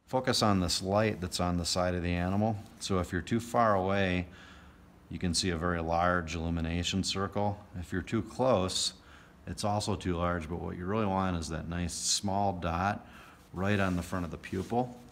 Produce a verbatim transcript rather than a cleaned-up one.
Focus on this light that's on the side of the animal. So if you're too far away, you can see a very large illumination circle. If you're too close, it's also too large, but what you really want is that nice small dot right on the front of the pupil.